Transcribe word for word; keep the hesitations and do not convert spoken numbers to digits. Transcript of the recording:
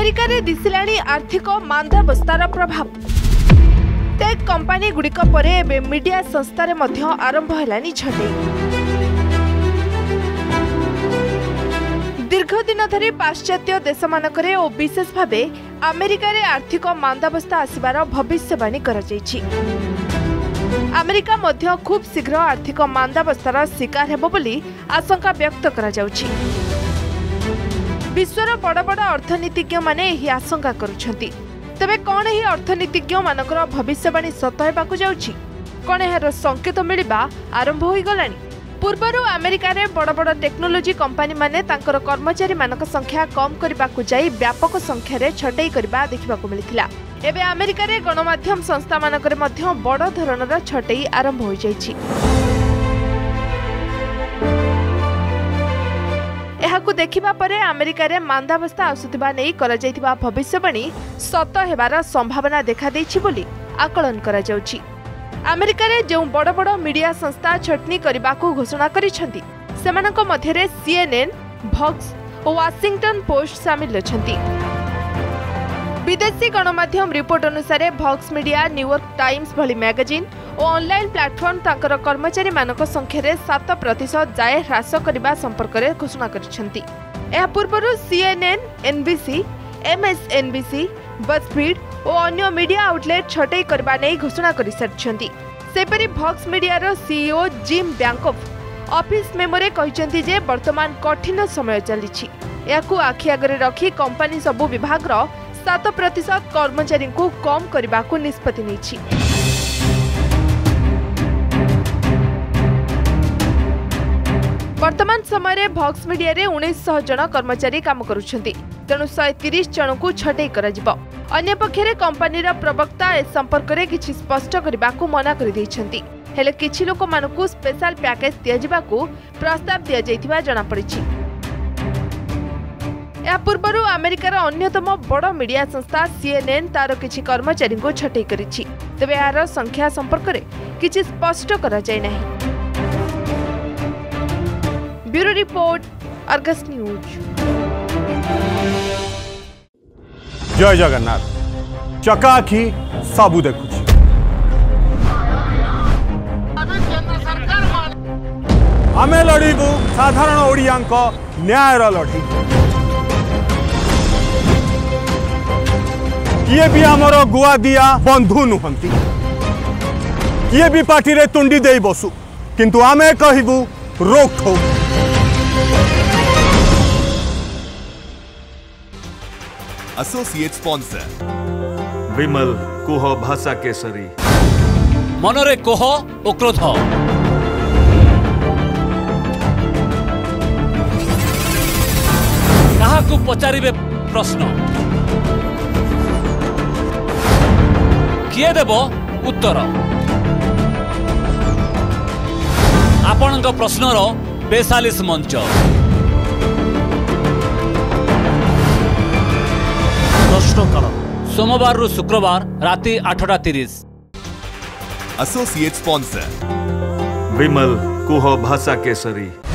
America रे दिसिलाणी आर्थिक मांदावस्थार प्रभाव। टेक कंपनी गुड़िक परे एबे मीडिया संस्थार मध्य आरंभ हेलानी छटई। दीर्घ दिन धरी पाश्चात्य देशमानकरे और विशेष भावे अमेरिका रे आर्थिक मांदावस्था आसिबार भविष्यवाणी करा जायछि। अमेरिका मध्य खूब शीघ्र आर्थिक मांदावस्थार शिकार हेबो बोली आशंका व्यक्त करा जाउछि। विश्वर बड़ बड़ अर्थनीतिज्ञ माने एही आशंका करुछंती। तबे कौन एही अर्थनीतिज्ञ मानकर भविष्यवाणी सत हेबाकु जाउछि? कौन एहार संकेत मिलिबा आरंभ होई गलानी? पूर्वरु अमेरिका रे बड़ बड़ टेक्नोलोजी कंपनी माने तांकर कर्मचारी मानक संख्या कम करबाकु जाई व्यापक संख्या रे छटई करबा देखिबाकु मिलिथिला। एबे अमेरिका रे गणमाध्यम संस्था मानकरे मध्य बड़ धरणर छटई आरंभ होई जायछि। एहाकु देखिबा परे अमेरिका रे मांदावस्था आसुथिबा नै करा जायथिबा भविष्यवाणी सत हेबार संभावना देखा दैछि बोली आकलन करा जाउछि। अमेरिका रे जो बड़ बड़ मीडिया संस्था छटनी करबाकू घोषणा करिसेंती सेमानक मध्यरे सीएनएन, भॉक्स और वाशिंगटन पोस्ट शामिल अछंती। विदेशी गणमाध्यम रिपोर्ट अनुसार भॉक्स मीडिया, न्यूयॉर्क टाइम्स भली मैगजीन और ऑनलाइन प्लेटफॉर्म तांकर कर्मचारी मानक संख्या रे सात प्रतिशत जाय ह्रास करबा संपर्क रे घोषणा करिसेंती। एहा पूर्वरु सीएनएन, एनबीसी, एमएसएनबीसी, बजफीड और अन्य मीडिया आउटलेट छटई करबा नै घोषणा करि सारिछंती। सेपरि भॉक्स मीडिया रो सीईओ जिम बैंकॉफ ऑफिस मेमोरे कहिसेंती जे वर्तमान कठिन समय चलिछि। याकू आखि आगरे रखी कंपनी सबु विभाग रो सात प्रतिशत कर्मचारी को कम करने को निष्पत्ति नहीं। वर्तमान समय भॉक्स मीडिया रे उन्नीस सौ जन कर्मचारी काम करुछंती, तेणु एक सौ तीस जन को छटई करा जिवो। अन्य पक्षरे कंपनी रा प्रवक्ता ए संपर्क रे किछि स्पष्ट करबा को मना कर दैछंती। हेले किछि लोक मानकु स्पेशल पैकेज दिया जिबा को प्रस्ताव दिया जायथिबा जणा पड़िछि। या पूर्वरु अमेरिकार अन्यतम बड़ मीडिया संस्था सीएनएन तार किछि कर्मचारी को छटई करिछि। तबे यार संख्या संपर्क रे किछि स्पष्ट करा जाय नाही। Bureau report, Argus news. जय जगन्नाथ। चकाखी सबु देखुछि। आमे लड़ीबु साधारण ओडियांक न्यायर लड़ी। किए भी आमर गुआ दिया बंधु नुहंती, किए भी पार्टी रे तुंडी दे बसु, किंतु आमे कहिबु रोक ठोक। एसोसिएट स्पॉन्सर विमल कोह भाषा केसरी। मनरे कोह ओ क्रोध, काहाकू पचारिबे प्रश्न, किए देव उत्तर। आपणक प्रश्नर बेचालीस मंच। प्रश्नकाल सोमवार रु शुक्रवार राति आठटा तीस। एसोसिएट स्पॉन्सर विमल कोह भाषा केसरी।